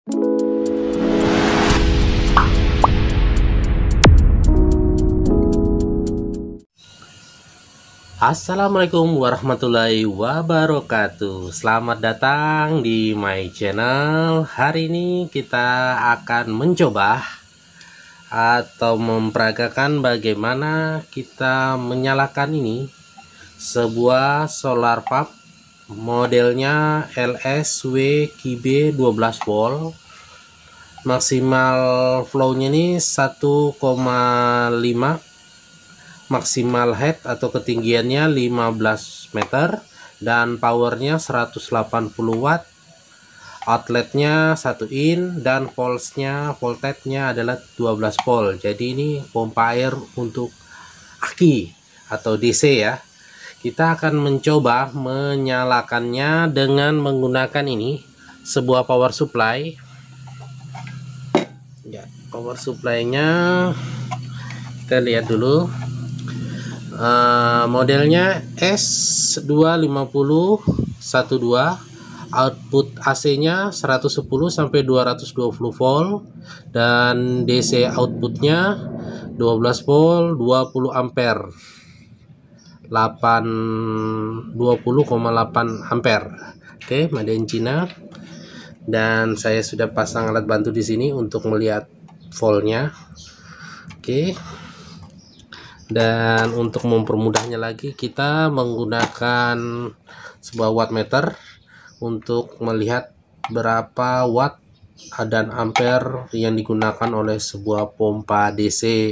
Assalamualaikum warahmatullahi wabarakatuh. Selamat datang di my channel. Hari ini kita akan mencoba atau memperagakan bagaimana kita menyalakan ini sebuah solar pump modelnya LSW KB 12 volt. Maksimal flow-nya ini 1,5, maksimal head atau ketinggiannya 15 meter dan powernya 180 watt, outletnya 1 in dan voltage-nya adalah 12 volt. Jadi ini pompa air untuk aki atau DC ya. Kita akan mencoba menyalakannya dengan menggunakan ini sebuah power supply ya. Power supply-nya kita lihat dulu. Modelnya S25012, output AC-nya 110 sampai 220 volt dan DC outputnya 12 volt 20 ampere 20,8 ampere. Oke, made in China. Dan saya sudah pasang alat bantu di sini untuk melihat voltnya. Oke. Dan untuk mempermudahnya lagi, kita menggunakan sebuah wattmeter untuk melihat berapa watt dan ampere yang digunakan oleh sebuah pompa DC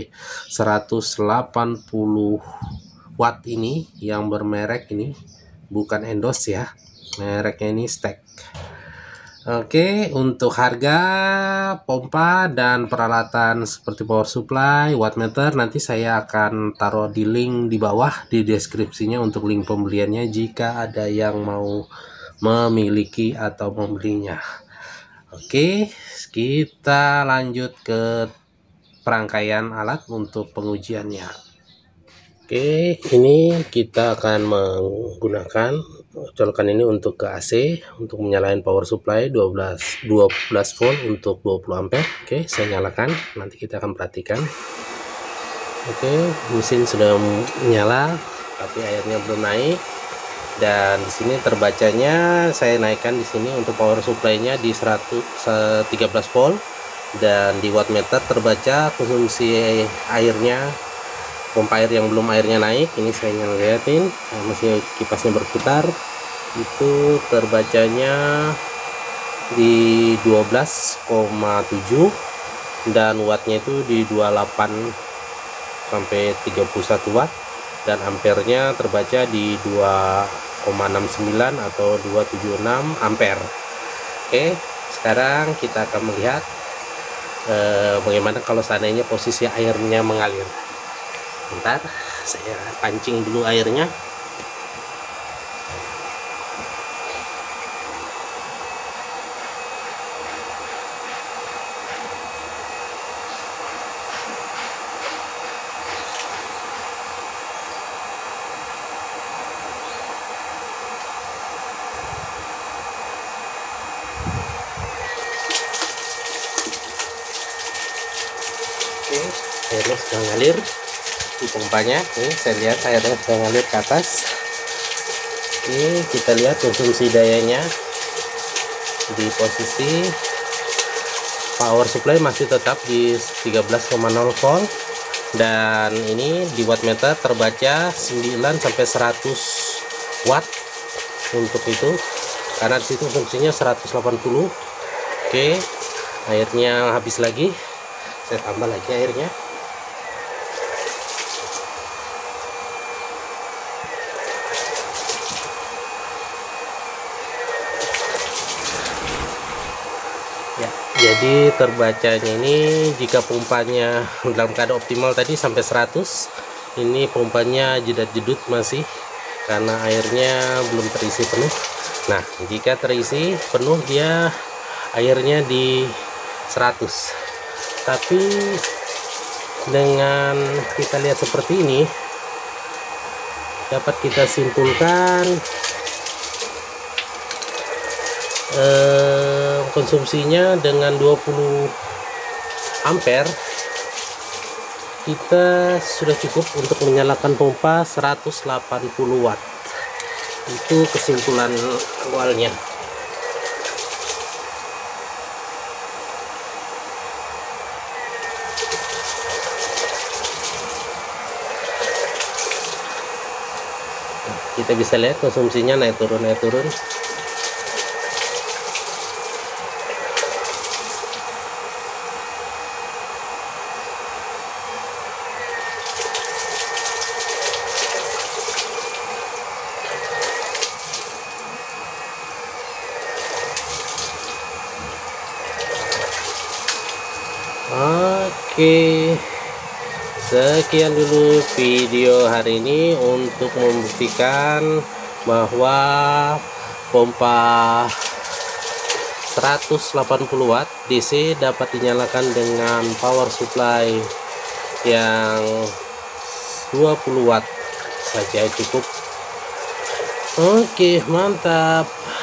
180 watt ini yang bermerek ini, bukan endorse ya, mereknya ini Stack. Oke, untuk harga pompa dan peralatan seperti power supply, wattmeter nanti saya akan taruh di link di bawah di deskripsinya untuk link pembeliannya jika ada yang mau memiliki atau membelinya. Oke, kita lanjut ke perangkaian alat untuk pengujiannya. Oke, ini kita akan menggunakan colokan ini untuk ke AC untuk menyalakan power supply 12 volt untuk 20 ampere. Oke, saya nyalakan, nanti kita akan perhatikan. Oke, mesin sudah menyala tapi airnya belum naik. Dan di sini terbacanya saya naikkan di sini untuk power supply-nya di 13 volt dan di wattmeter terbaca konsumsi airnya, pompa air yang belum airnya naik. Ini saya ngeliatin masih kipasnya berputar, itu terbacanya di 12,7 dan wattnya itu di 28 sampai 31 watt dan ampernya terbaca di 2,69 atau 276 ampere. Oke, sekarang kita akan melihat bagaimana kalau seandainya posisi airnya mengalir. Bentar, saya pancing dulu airnya. Oke, airnya sudah ngalir di pompanya. Nih, saya lihat airnya sudah ngalir ke atas. Ini kita lihat konsumsi dayanya di posisi power supply masih tetap di 13,0 volt dan ini di wattmeter terbaca 9 sampai 100 watt untuk itu, karena di situ fungsinya 180. Oke, airnya habis lagi, saya tambah lagi airnya. Ya, jadi terbacanya ini jika pompanya dalam keadaan optimal tadi sampai 100, ini pompanya jedat-jedut masih karena airnya belum terisi penuh. Nah, jika terisi penuh dia airnya di 100. Tapi dengan kita lihat seperti ini dapat kita simpulkan konsumsinya dengan 20 ampere kita sudah cukup untuk menyalakan pompa 180 watt. Itu kesimpulan awalnya. Kita bisa lihat konsumsinya naik turun. Oke, sekian dulu video hari ini untuk membuktikan bahwa pompa 180 watt DC dapat dinyalakan dengan power supply yang 20 watt saja cukup. Oke, mantap.